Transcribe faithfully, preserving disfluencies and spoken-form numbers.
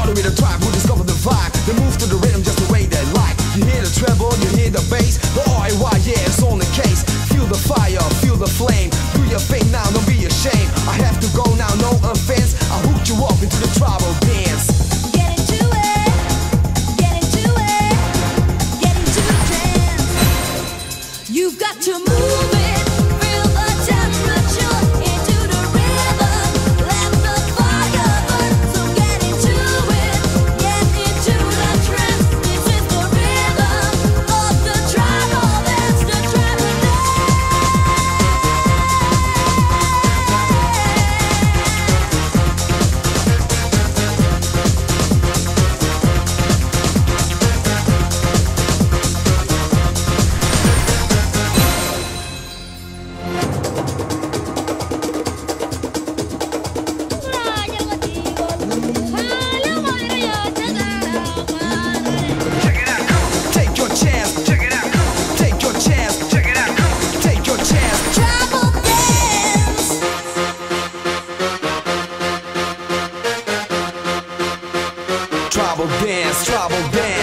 party with a tribe who discover the vibe. They move to the rhythm just the way they like. You hear the treble, you hear the bass. The R A Y, yeah, it's on the case. Feel the fire, feel the flame. Do your thing now, don't be ashamed. I have to go now, no offense. I hooked you up into the tribal dance. Get into it, get into it, get into the dance. You've got to move it, feel the temperature into the rhythm. Let the fire burn, so get into it, get into the trance. This is the rhythm of the tribal dance, the tribal dance. Take your chance, check it out. Take your chance, check it out. Take your chance. Tribal dance. Tribal dance, tribal dance.